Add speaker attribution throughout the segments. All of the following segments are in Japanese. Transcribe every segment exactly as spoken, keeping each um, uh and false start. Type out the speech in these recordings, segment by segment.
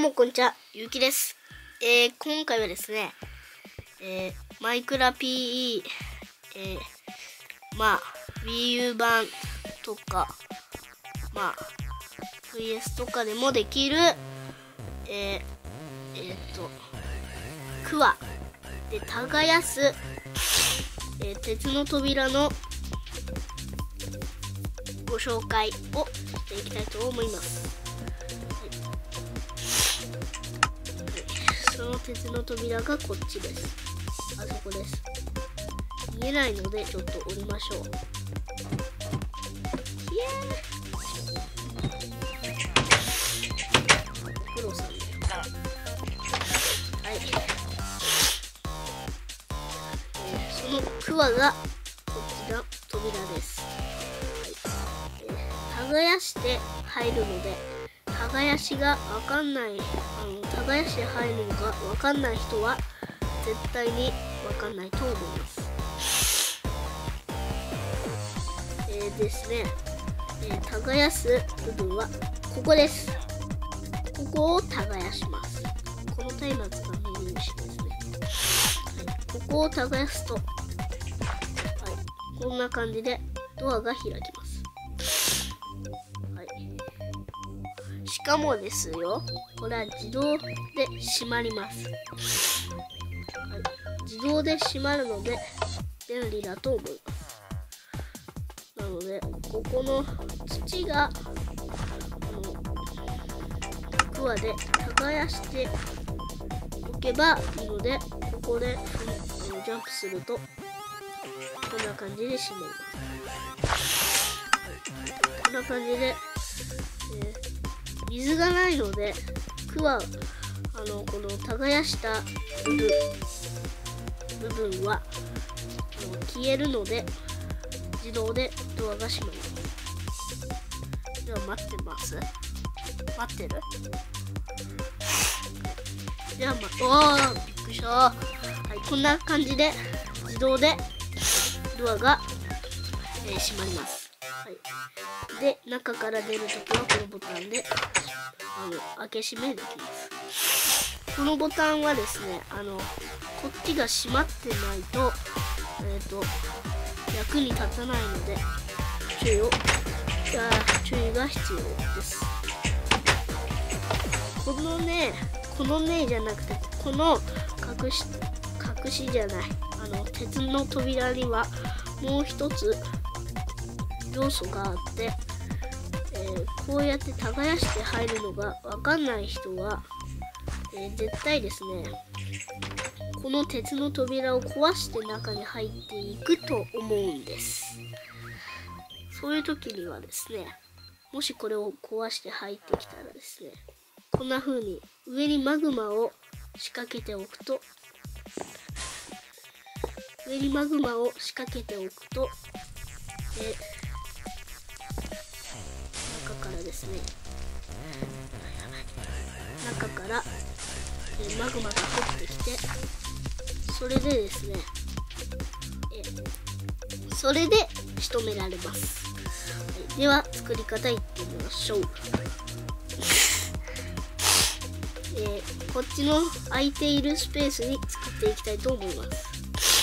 Speaker 1: もこんにちは、ゆうきです。えー、今回はですね、えー、マイクラ ピーイー、えー、まあ Wii U 版とか、まあ ブイエス とかでもできる、えー、えー、っとクワで耕す、えー、鉄の扉のご紹介をしていきたいと思います。その鉄の扉がこっちです。あそこです。見えないのでちょっと降りましょう。ひえー黒さんだよ。はい、えー、そのクワがこっちの扉です。はい、えー、耕して入るので耕しがわかんない、あの耕して入るのがわかんない人は絶対にわかんないと思います。えー、ですね、えー、耕す部分はここです。ここを耕します。この松明が目印ですね。はい、ここを耕すと、はい、こんな感じでドアが開きます。しかもですよ、これは自動で閉まります。はい、自動で閉まるので便利だと思います。なので、ここの土があのクワで耕しておけばいいので、ここでジャンプするとこんな感じで閉めます。はい、こんな感じで、えー水がないので、クワ、あのこの耕した部分部分はあの消えるので自動でドアが閉まります。では待ってます。待ってる。じゃあ、ま、おーびっくりした。はい、こんな感じで自動でドアが、えー、閉まります。はい、で、中から出るときはこのボタンであの開け閉めできます。このボタンはですね、あのこっちが閉まってないと、えーと、役に立たないので注意を注意が必要です。このね、このねじゃなくて、この隠し隠しじゃない、あの鉄の扉にはもう一つ要素があって、えー、こうやって耕して入るのがわかんない人は、えー、絶対ですね、この鉄の扉を壊して中に入っていくと思うんです。そういう時にはですね、もしこれを壊して入ってきたらですね、こんな風に上にマグマを仕掛けておくと上にマグマを仕掛けておくと、えーからですね、中から、えー、マグマが降ってきて、それでですね、えー、それで仕留められます。はい、では作り方いってみましょう。えー、こっちの空いているスペースに作っていきたいと思います。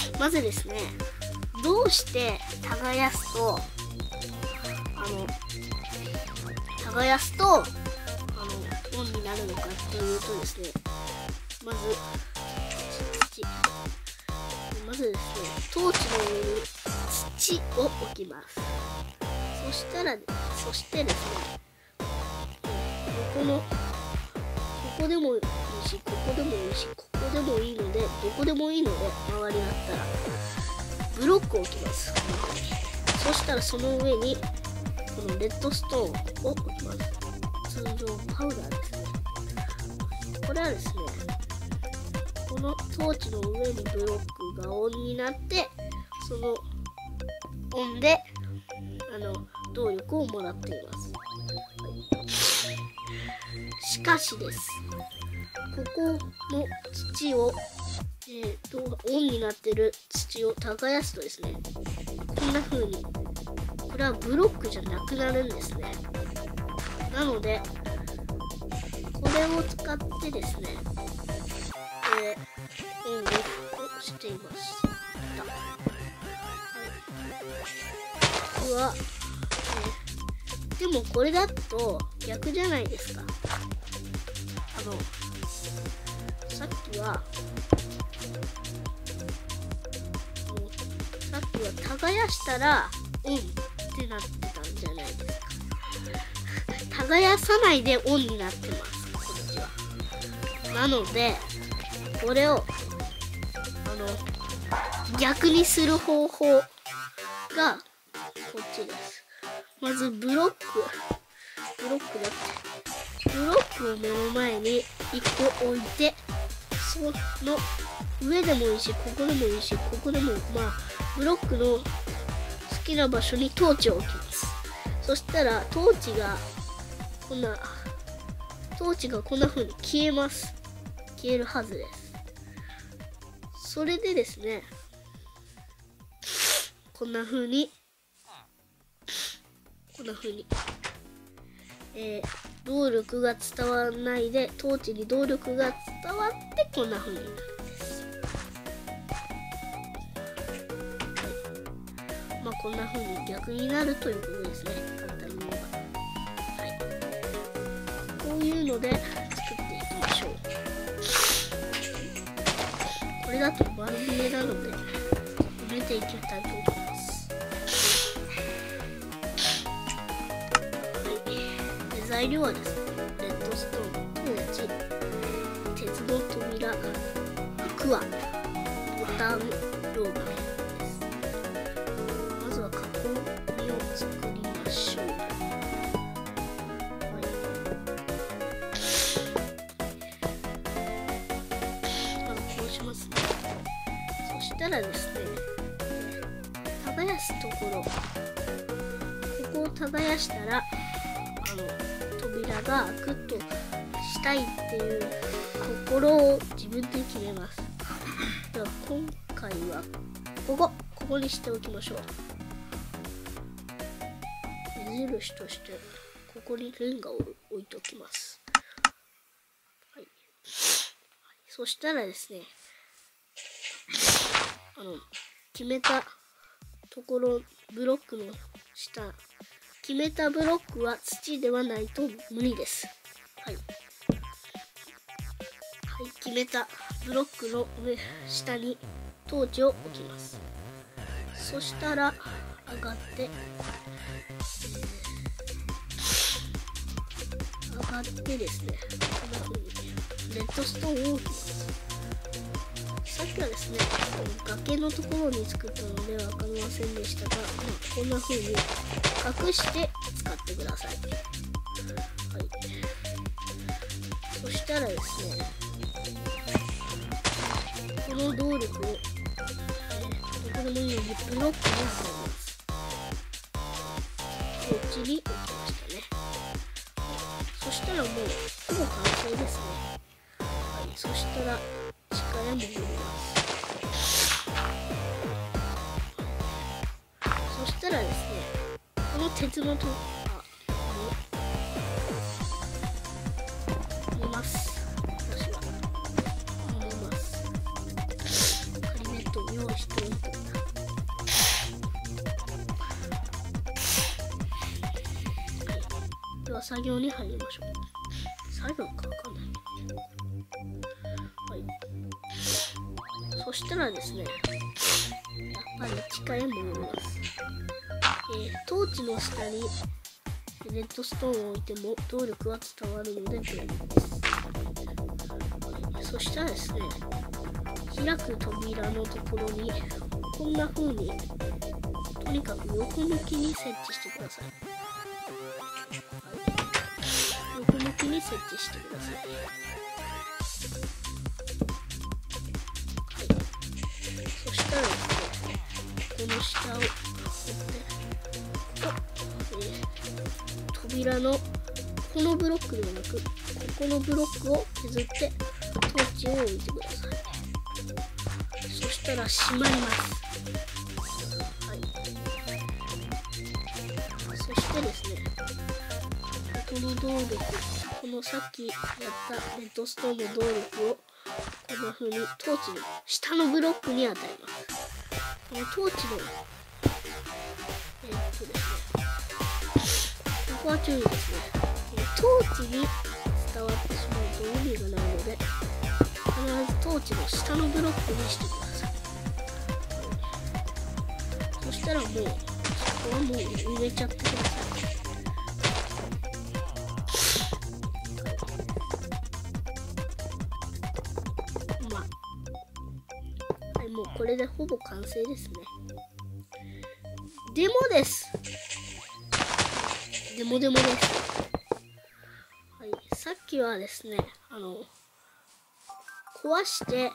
Speaker 1: まずですね、どうして耕すとあの耕すとあのオンになるのかというとですね、まず土まずですね、トーチの上に土を置きます。そしたらそしてですね、ここのここでもいいし、ここでもいいし、ここでもいいので、どこでもいいので、周りだったらブロックを置きます。そしたらその上にこのレッドストーンを置きます。通常パウダーですね。これはですね、このトーチの上にブロックがオンになって、そのオンであの動力をもらっています。はい、しかしです、ここの土を、えー、とオンになっている土を耕すとですね、こんな風にこれはブロックじゃなくなるんですね。なので、ここれを使ってですね、えー、オンオフをしていました。はい、は、えー、でもこれだと逆じゃないですか。あのさっきはさっきは耕したらオンってなってたんじゃないですか。耕さないでオンになってます、こっちは。なのでこれをあの逆にする方法がこっちです。まずブロックブロックだってブロックを目の前にいっこ置いて、その上でもいいし、ここでもいいし、ここでも、まあブロックの好きな場所にトーチを置きます。そしたらトーチがこんなトーチがこんな風に消えます。消えるはずです。それでですね、こんな風にこんな風に、えー、動力が伝わらないでトーチに動力が伝わってこんな風になるんです。はい、まあこんな風に逆になるということですね、簡単に言えば。はい、こういうので作っていきましょう。これだと丸見えなので埋めていきたいと思います。材料はですね、レッドストーン、トーチ、鉄の扉、クワ、ボタン、ローマンです。まずは囲みを作りましょう。はい、まずこうしますね。そしたらですね、耕すところ、ここを耕したら、あの、扉がグッとしたいっていうところを自分で決めます。では今回はここここにしておきましょう。目印としてここにレンガを置いておきます。はい、そしたらですね、あの決めたところ、ブロックの下、決めたブロックは土ではないと無理です。はい。はい、決めたブロックの上、下にトーチを置きます。そしたら上がって、上がってですね、こんな風にレッドストーンを置きます。さっきはですね、崖のところに作ったので分かりませんでしたが、こんな風に隠して使ってください。はい。そしたらですね、この動力を、えー、どこでもいいようにブロックに貼ります。こっちに置きましたね。そしたらもうほぼ完成ですね。はい。そしたら地下へ戻ります。そしたらですね、この鉄のと、あ、見ます。私は。見ます。仮ネットを用意しておいて。では作業に入りましょう。作業かわかんない。はい。そしたらですね、やっぱり地下へ戻ります。えー、トーチの下にレッドストーンを置いても動力は伝わるので便利です。そしたらですね、開く扉のところにこんな風にとにかく横向きに設置してください。はい、横向きに設置してください。はい、そしたらですね、この下を持って扉のこのブロックではなく、ここのブロックを削ってトーチを置いてください。そしたら閉まります。はい。そしてですね、この動力、このさっきやったレッドストーンの動力をこんな風にトーチの下のブロックに与えます。このトーチのえー、っとですね、ここは注意ですね。トーチに伝わってしまうと意味がないので、必ずトーチの下のブロックにしてください。そしたらもうそこはもう入れちゃってください。まあ、はい、もうこれでほぼ完成ですね。デモです。デモデモです。はい、さっきはですね、あの壊して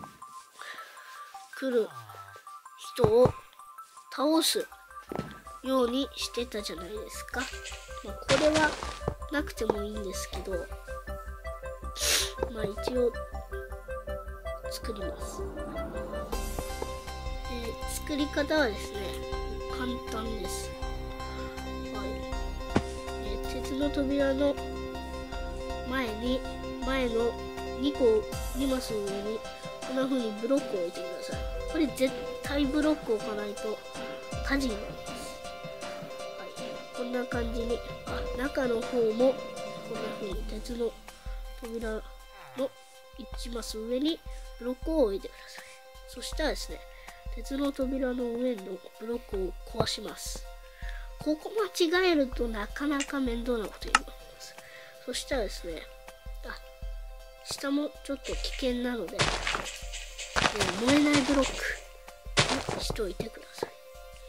Speaker 1: くる人を倒すようにしてたじゃないですか。まあ、これはなくてもいいんですけど、まあ一応作ります。えー、作り方はですね、簡単です。はい。えー、鉄の扉の前に、前のにこ、にマス上に、こんな風にブロックを置いてください。これ絶対ブロックを置かないと火事になります。はい。こんな感じに、あ、中の方も、こんな風に鉄の扉のいちマス上にブロックを置いてください。そしたらですね、鉄の扉の上のブロックを壊します。ここ間違えるとなかなか面倒なことになります。そしたらですね、あ、下もちょっと危険なので、えー、燃えないブロックにしておいてください。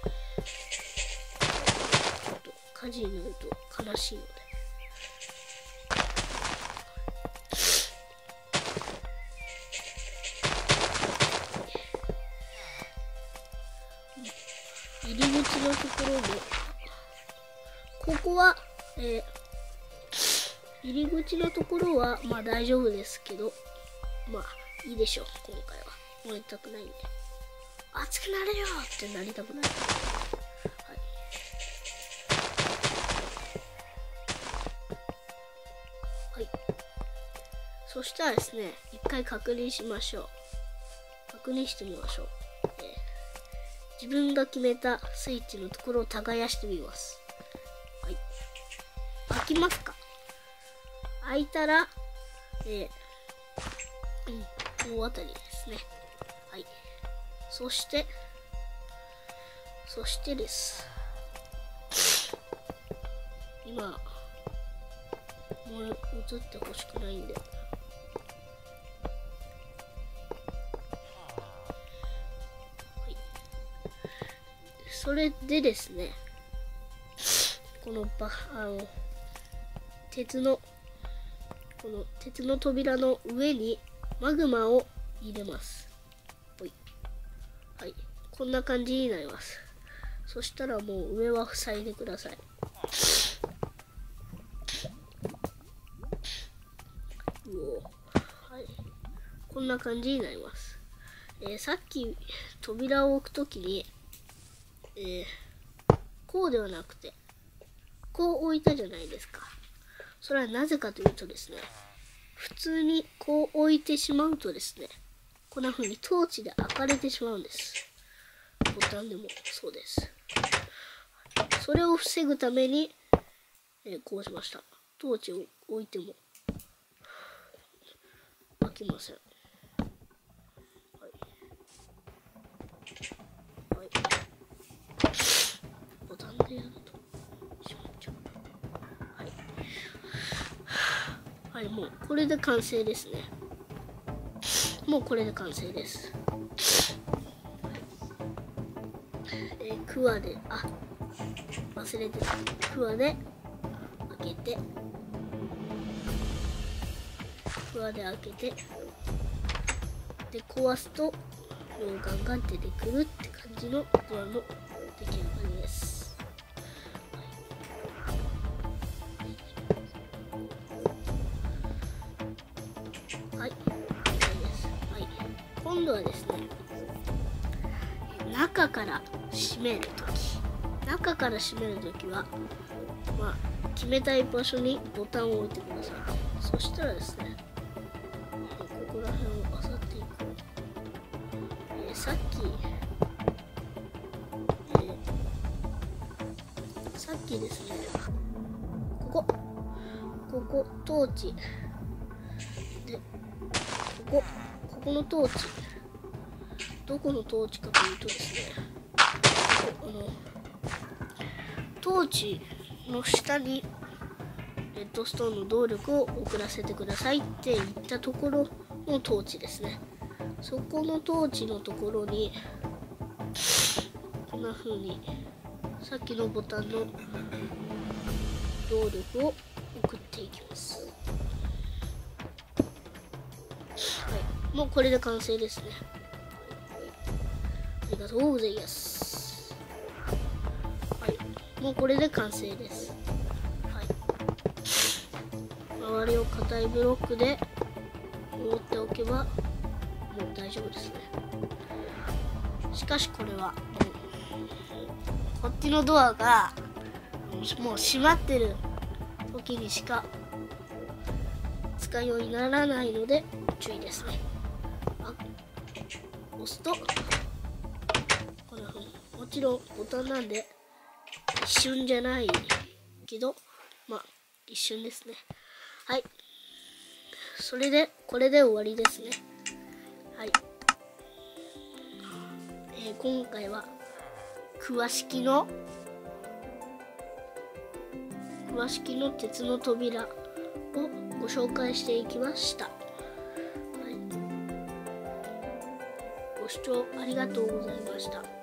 Speaker 1: ちょっと火事になると悲しいので。入り口のところも、ここは、えー、入り口のところはまあ大丈夫ですけど、まあいいでしょう。今回は燃えたくないんで、熱くなれよってなりたくない。はい、はい、そしたらですね、一回確認しましょう。確認してみましょう。自分が決めたスイッチのところを耕してみます。はい。開きますか？開いたら、えー、うん、大当たりですね。はい。そして、そしてです。今、もう映ってほしくないんで。それでですね、このバあの鉄のこの鉄の扉の上にマグマを入れます。ほい。はい、こんな感じになります。そしたらもう上は塞いでください。うお、はい、こんな感じになります。えー、さっき扉を置くときに。えー、こうではなくてこう置いたじゃないですか。それはなぜかというとですね、普通にこう置いてしまうとですね、こんな風にトーチで開かれてしまうんです。ボタンでもそうです。それを防ぐために、えー、こうしました。トーチを置いても開きません。ボタンでやるとしまっちゃう。はい。はい、もうこれで完成ですね。もうこれで完成です。えー、クワで、あ、忘れてた。クワで開けて、クワで開けて、で、壊すと、溶岩が出てくるって感じのドアの出来上がりです。はい、今度はですね、中から閉めるとき、中から閉めるときは、まあ、 決めたい場所にボタンを置いてください。そしたらですね、ここら辺を漁っていく。えー、さっき、えー、さっきですね、ここ、ここ、トーチ。で、ここ、ここのトーチ。どこのトーチかというとですね、あの、トーチの下にレッドストーンの動力を送らせてくださいって言ったところのトーチですね。そこのトーチのところにこんな風にさっきのボタンの動力を送っていきます。はい、もうこれで完成ですね。ありがとうございます。はい、もうこれで完成です。はい、周りを硬いブロックで覆っておけばもう大丈夫ですね。しかしこれはこっちのドアがもう閉まってる時にしか使うようにならないので注意ですね。あ、押すとこんな風に、もちろんボタンなんで一瞬じゃないけど、まあ一瞬ですね。はい、それでこれで終わりですね。はい、えー、今回は桑式の桑式の鉄の扉をご紹介していきました。はい、ご視聴ありがとうございました。